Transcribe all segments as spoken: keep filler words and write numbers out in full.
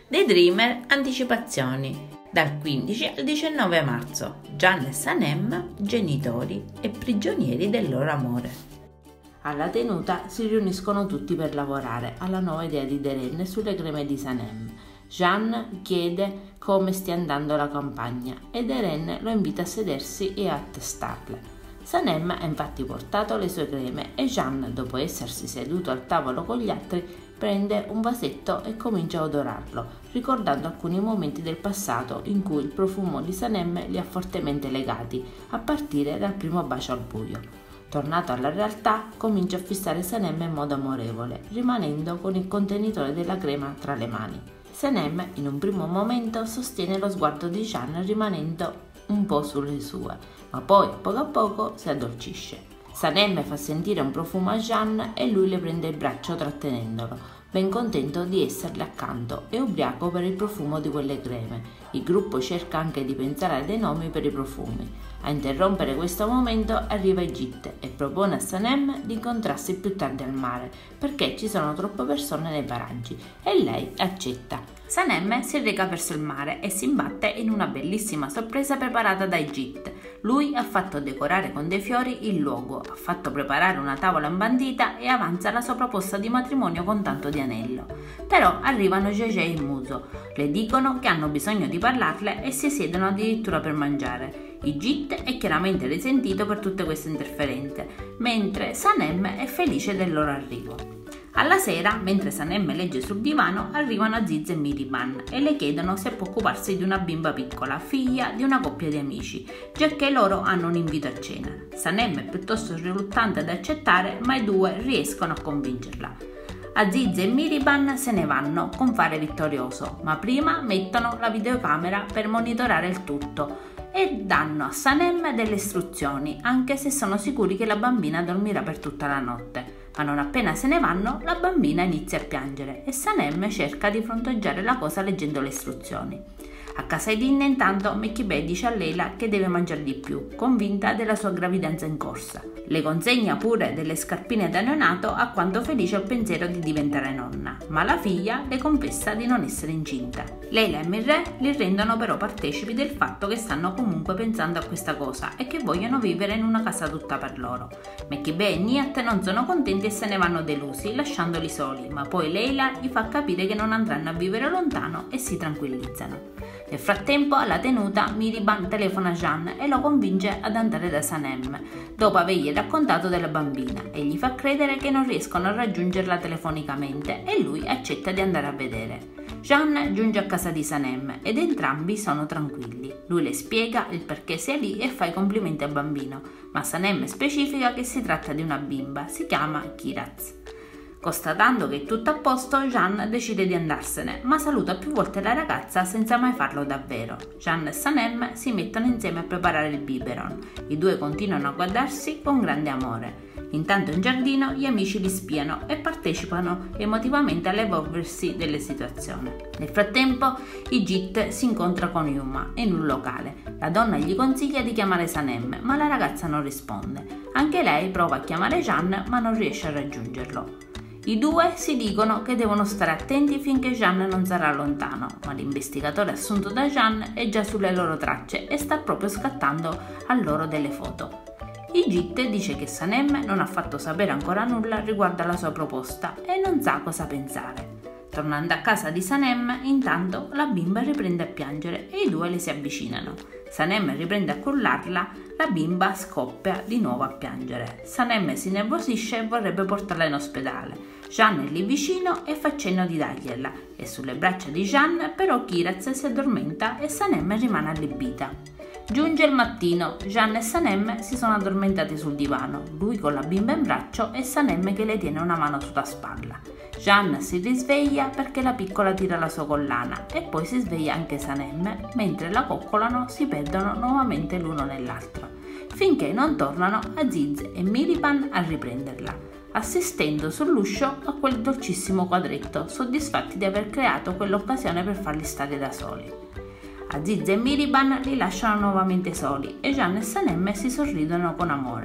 The Dreamer anticipazioni. Dal quindici al diciannove marzo. Jeanne e Sanem, genitori e prigionieri del loro amore. Alla tenuta si riuniscono tutti per lavorare alla nuova idea di Deren sulle creme di Sanem. Jeanne chiede come stia andando la campagna e Deren lo invita a sedersi e a testarle. Sanem ha infatti portato le sue creme e Jeanne, dopo essersi seduto al tavolo con gli altri, prende un vasetto e comincia a odorarlo, ricordando alcuni momenti del passato in cui il profumo di Sanem li ha fortemente legati, a partire dal primo bacio al buio. Tornato alla realtà, comincia a fissare Sanem in modo amorevole, rimanendo con il contenitore della crema tra le mani. Sanem, in un primo momento, sostiene lo sguardo di Jeanne rimanendo un po' sulle sue, ma poi, poco a poco, si addolcisce. Sanem fa sentire un profumo a Jeanne e lui le prende il braccio trattenendolo, ben contento di esserle accanto e ubriaco per il profumo di quelle creme. Il gruppo cerca anche di pensare a dei nomi per i profumi. A interrompere questo momento arriva Ygit e propone a Sanem di incontrarsi più tardi al mare, perché ci sono troppe persone nei paraggi, e lei accetta. Sanem si reca verso il mare e si imbatte in una bellissima sorpresa preparata da Ygit. Lui ha fatto decorare con dei fiori il luogo, ha fatto preparare una tavola imbandita e avanza la sua proposta di matrimonio con tanto di anello. Però arrivano Gege e Muso, le dicono che hanno bisogno di parlarle e si siedono addirittura per mangiare. Ygit è chiaramente risentito per tutte queste interferenze, mentre Sanem è felice del loro arrivo. Alla sera, mentre Sanem legge sul divano, arrivano Aziz e Miriban e le chiedono se può occuparsi di una bimba piccola, figlia di una coppia di amici, giacché loro hanno un invito a cena. Sanem è piuttosto riluttante ad accettare, ma i due riescono a convincerla. Aziz e Miriban se ne vanno con fare vittorioso, ma prima mettono la videocamera per monitorare il tutto e danno a Sanem delle istruzioni, anche se sono sicuri che la bambina dormirà per tutta la notte. Ma non appena se ne vanno, la bambina inizia a piangere e Sanem cerca di fronteggiare la cosa leggendo le istruzioni. A casa di Inne intanto Mekibe dice a Leila che deve mangiare di più, convinta della sua gravidanza in corsa. Le consegna pure delle scarpine da neonato, a quanto felice al pensiero di diventare nonna, ma la figlia le confessa di non essere incinta. Leila e Mirre li rendono però partecipi del fatto che stanno comunque pensando a questa cosa e che vogliono vivere in una casa tutta per loro. Mekibe e Nihat non sono contenti e se ne vanno delusi, lasciandoli soli, ma poi Leila gli fa capire che non andranno a vivere lontano e si tranquillizzano. Nel frattempo, alla tenuta, Miriban telefona a Jeanne e lo convince ad andare da Sanem, dopo avergli raccontato della bambina, e gli fa credere che non riescono a raggiungerla telefonicamente e lui accetta di andare a vedere. Jeanne giunge a casa di Sanem ed entrambi sono tranquilli. Lui le spiega il perché sia lì e fa i complimenti al bambino, ma Sanem specifica che si tratta di una bimba, si chiama Kiraz. Constatando che è tutto a posto, Jeanne decide di andarsene, ma saluta più volte la ragazza senza mai farlo davvero. Jeanne e Sanem si mettono insieme a preparare il biberon. I due continuano a guardarsi con grande amore. Intanto in giardino gli amici li spiano e partecipano emotivamente all'evolversi delle situazioni. Nel frattempo, Ygit si incontra con Yuma in un locale. La donna gli consiglia di chiamare Sanem, ma la ragazza non risponde. Anche lei prova a chiamare Jeanne, ma non riesce a raggiungerlo. I due si dicono che devono stare attenti finché Jeanne non sarà lontano, ma l'investigatore assunto da Jeanne è già sulle loro tracce e sta proprio scattando a loro delle foto. Ygit dice che Sanem non ha fatto sapere ancora nulla riguardo alla sua proposta e non sa cosa pensare. Tornando a casa di Sanem, intanto la bimba riprende a piangere e i due le si avvicinano. Sanem riprende a cullarla, la bimba scoppia di nuovo a piangere. Sanem si innervosisce e vorrebbe portarla in ospedale. Jeanne è lì vicino e fa cenno di dargliela, e sulle braccia di Jeanne però Kiraz si addormenta e Sanem rimane allibita. Giunge il mattino, Jeanne e Sanem si sono addormentati sul divano, lui con la bimba in braccio e Sanem che le tiene una mano sulla spalla. Jeanne si risveglia perché la piccola tira la sua collana e poi si sveglia anche Sanem, mentre la coccolano si perdono nuovamente l'uno nell'altro, finché non tornano Aziz e Miriban a riprenderla, assistendo sull'uscio a quel dolcissimo quadretto, soddisfatti di aver creato quell'occasione per farli stare da soli. Aziz e Miriban li lasciano nuovamente soli e Jeanne e Sanem si sorridono con amore.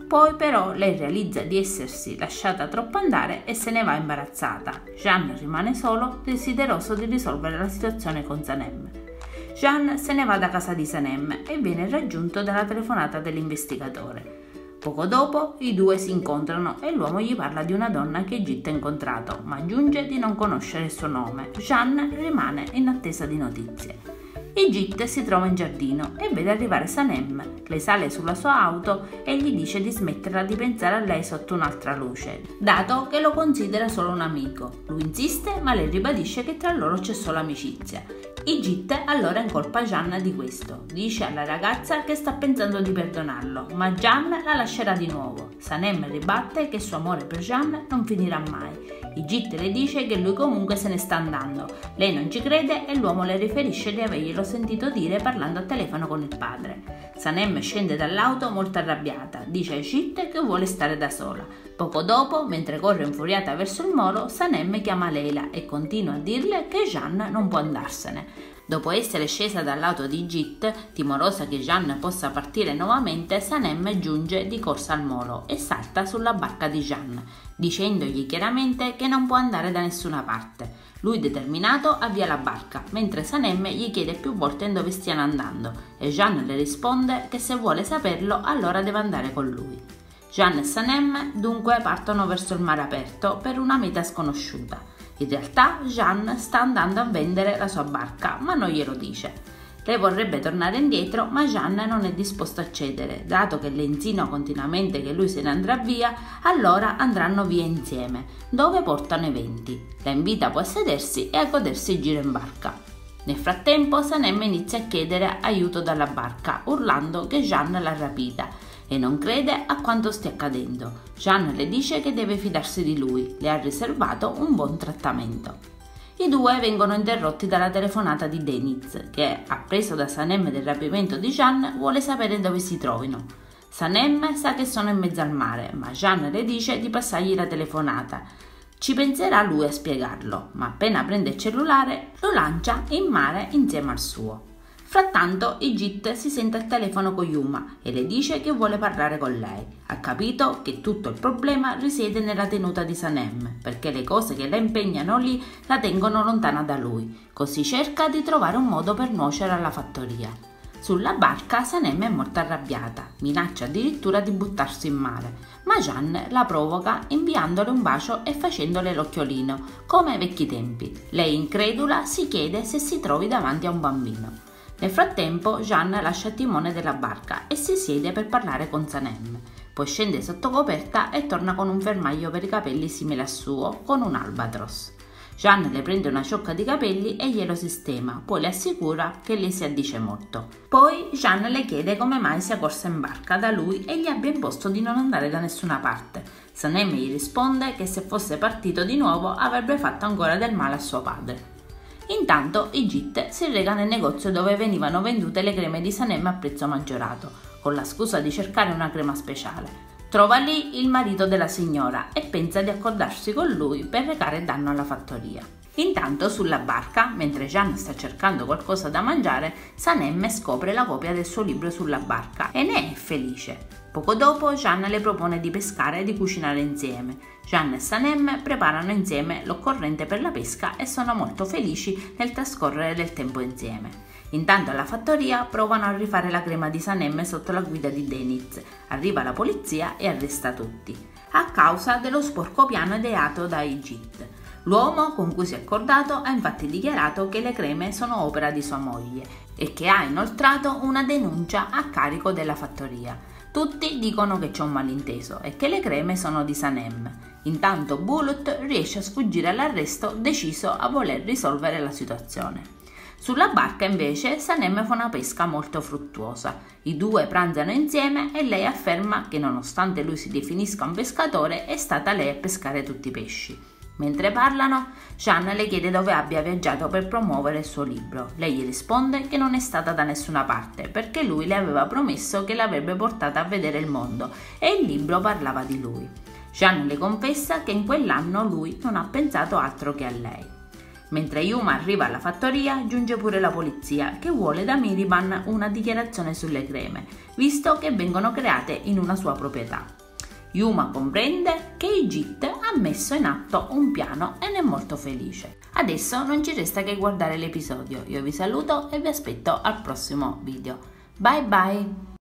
Poi però lei realizza di essersi lasciata troppo andare e se ne va imbarazzata. Jean rimane solo, desideroso di risolvere la situazione con Sanem. Jean se ne va da casa di Sanem e viene raggiunto dalla telefonata dell'investigatore. Poco dopo i due si incontrano e l'uomo gli parla di una donna che Jit ha incontrato, ma aggiunge di non conoscere il suo nome. Jean rimane in attesa di notizie. Jit si trova in giardino e vede arrivare Sanem. Lei sale sulla sua auto e gli dice di smetterla di pensare a lei sotto un'altra luce, dato che lo considera solo un amico. Lui insiste, ma lei ribadisce che tra loro c'è solo amicizia. Jit allora incolpa Jean di questo. Dice alla ragazza che sta pensando di perdonarlo, ma Jean la lascerà di nuovo. Sanem ribatte che il suo amore per Jean non finirà mai. Jit le dice che lui comunque se ne sta andando. Lei non ci crede e l'uomo le riferisce di averglielo sentito dire parlando al telefono con il padre. Sanem scende dall'auto molto arrabbiata. Dice a Jit che vuole stare da sola. Poco dopo, mentre corre infuriata verso il molo, Sanem chiama Leila e continua a dirle che Jean non può andarsene. Dopo essere scesa dall'auto di Jit, timorosa che Jean possa partire nuovamente, Sanem giunge di corsa al molo e salta sulla barca di Jean, dicendogli chiaramente che non può andare da nessuna parte. Lui, determinato, avvia la barca, mentre Sanem gli chiede più volte dove stiano andando e Jean le risponde che se vuole saperlo allora deve andare con lui. Jean e Sanem dunque partono verso il mare aperto per una meta sconosciuta. In realtà Jean sta andando a vendere la sua barca, ma non glielo dice. Lei vorrebbe tornare indietro, ma Jean non è disposto a cedere, dato che le insinua continuamente che lui se ne andrà via, allora andranno via insieme, dove portano i venti. La invita poi a sedersi e a godersi il giro in barca. Nel frattempo Sanem inizia a chiedere aiuto dalla barca, urlando che Jean l'ha rapita e non crede a quanto stia accadendo. Jean le dice che deve fidarsi di lui, le ha riservato un buon trattamento. I due vengono interrotti dalla telefonata di Deniz, che, appreso da Sanem del rapimento di Jean, vuole sapere dove si trovino. Sanem sa che sono in mezzo al mare, ma Jean le dice di passargli la telefonata. Ci penserà lui a spiegarlo, ma appena prende il cellulare lo lancia in mare insieme al suo. Frattanto Jit si sente al telefono con Yuma e le dice che vuole parlare con lei. Ha capito che tutto il problema risiede nella tenuta di Sanem, perché le cose che la impegnano lì la tengono lontana da lui, così cerca di trovare un modo per nuocere alla fattoria. Sulla barca Sanem è molto arrabbiata, minaccia addirittura di buttarsi in mare, ma Jean la provoca inviandole un bacio e facendole l'occhiolino, come ai vecchi tempi. Lei, incredula, si chiede se si trovi davanti a un bambino. Nel frattempo Jean lascia il timone della barca e si siede per parlare con Sanem. Poi scende sotto coperta e torna con un fermaglio per i capelli simile al suo, con un albatros. Jean le prende una ciocca di capelli e glielo sistema, poi le assicura che le si addice molto. Poi Jean le chiede come mai sia corsa in barca da lui e gli abbia imposto di non andare da nessuna parte. Sanem gli risponde che se fosse partito di nuovo avrebbe fatto ancora del male a suo padre. Intanto Jit si reca nel negozio dove venivano vendute le creme di Sanem a prezzo maggiorato, con la scusa di cercare una crema speciale. Trova lì il marito della signora e pensa di accordarsi con lui per recare danno alla fattoria. Intanto sulla barca, mentre Jean sta cercando qualcosa da mangiare, Sanem scopre la copia del suo libro sulla barca e ne è felice. Poco dopo Jean le propone di pescare e di cucinare insieme. Jean e Sanem preparano insieme l'occorrente per la pesca e sono molto felici nel trascorrere del tempo insieme. Intanto alla fattoria provano a rifare la crema di Sanem sotto la guida di Deniz. Arriva la polizia e arresta tutti, a causa dello sporco piano ideato da Jit. L'uomo con cui si è accordato ha infatti dichiarato che le creme sono opera di sua moglie e che ha inoltrato una denuncia a carico della fattoria. Tutti dicono che c'è un malinteso e che le creme sono di Sanem. Intanto Bulut riesce a sfuggire all'arresto, deciso a voler risolvere la situazione. Sulla barca invece Sanem fa una pesca molto fruttuosa. I due pranzano insieme e lei afferma che nonostante lui si definisca un pescatore è stata lei a pescare tutti i pesci. Mentre parlano, Jean le chiede dove abbia viaggiato per promuovere il suo libro. Lei gli risponde che non è stata da nessuna parte perché lui le aveva promesso che l'avrebbe portata a vedere il mondo e il libro parlava di lui. Jean le confessa che in quell'anno lui non ha pensato altro che a lei. Mentre Yuma arriva alla fattoria, giunge pure la polizia che vuole da Miriban una dichiarazione sulle creme, visto che vengono create in una sua proprietà. Yuma comprende che Ygritte ha messo in atto un piano e ne è molto felice. Adesso non ci resta che guardare l'episodio. Io vi saluto e vi aspetto al prossimo video. Bye bye!